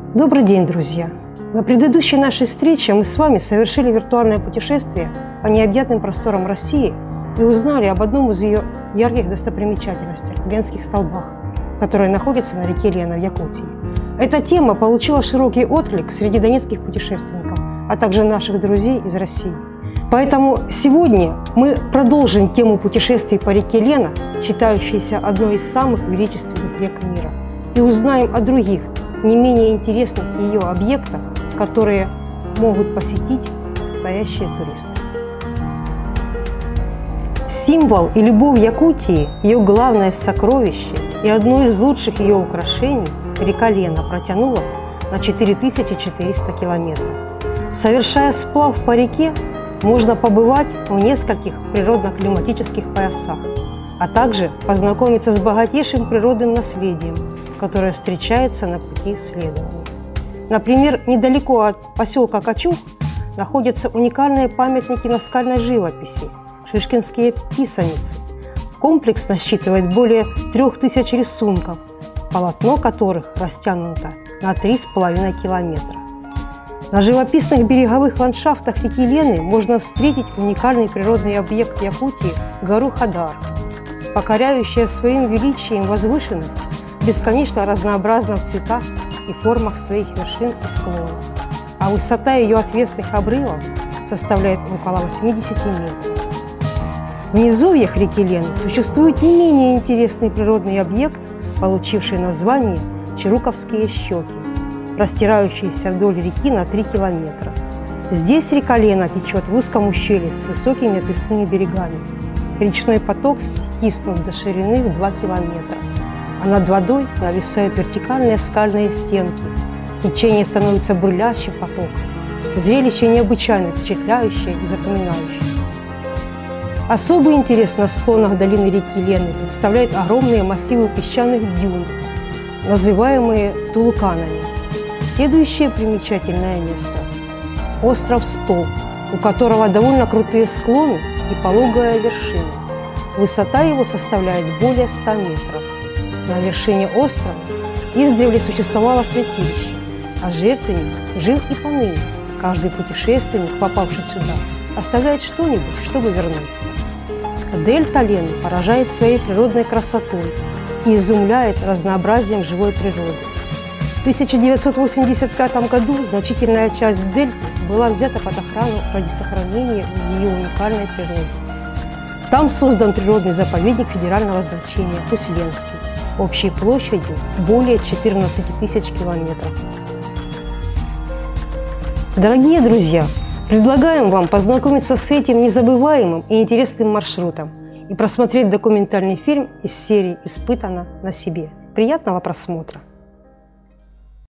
Добрый день, друзья! На предыдущей нашей встрече мы с вами совершили виртуальное путешествие по необъятным просторам России и узнали об одном из ее ярких достопримечательностей – Ленских столбах, которые находятся на реке Лена в Якутии. Эта тема получила широкий отклик среди донецких путешественников, а также наших друзей из России. Поэтому сегодня мы продолжим тему путешествий по реке Лена, считающейся одной из самых величественных рек мира, и узнаем о других, не менее интересных ее объектах, которые могут посетить настоящие туристы. Символ и любовь Якутии, ее главное сокровище и одно из лучших ее украшений, река Лена протянулась на 4400 километров. Совершая сплав по реке, можно побывать в нескольких природно-климатических поясах, а также познакомиться с богатейшим природным наследием, которое встречается на пути исследования. Например, недалеко от поселка Качух находятся уникальные памятники наскальной живописи – Шишкинские писаницы. Комплекс насчитывает более 3000 рисунков, полотно которых растянуто на 3,5 километра. На живописных береговых ландшафтах реки Лены можно встретить уникальный природный объект Якутии – гору Хадар, покоряющая своим величием возвышенность, бесконечно разнообразна в цветах и формах своих вершин и склонов, а высота ее отвесных обрывов составляет около 80 метров. В низовьях реки Лены существует не менее интересный природный объект, получивший название Чируковские щеки, простирающиеся вдоль реки на 3 километра. Здесь река Лена течет в узком ущелье с высокими отвесными берегами. Речной поток стиснут до ширины в 2 километра, а над водой нависают вертикальные скальные стенки. Течение становится бурлящим потоком. Зрелище необычайно впечатляющее и запоминающееся. Особый интерес на склонах долины реки Лены представляют огромные массивы песчаных дюн, называемые тулканами. Следующее примечательное место – остров Столб, у которого довольно крутые склоны и пологая вершина. Высота его составляет более 100 метров. На вершине острова издревле существовало святилище, а жертвенник жил и поныне. Каждый путешественник, попавший сюда, оставляет что-нибудь, чтобы вернуться. Дельта Лены поражает своей природной красотой и изумляет разнообразием живой природы. В 1985 году значительная часть дельты была взята под охрану ради сохранения ее уникальной природы. Там создан природный заповедник федерального значения Усть-Ленский, общей площадью более 14 тысяч километров. Дорогие друзья, предлагаем вам познакомиться с этим незабываемым и интересным маршрутом и просмотреть документальный фильм из серии «Испытано на себе». Приятного просмотра!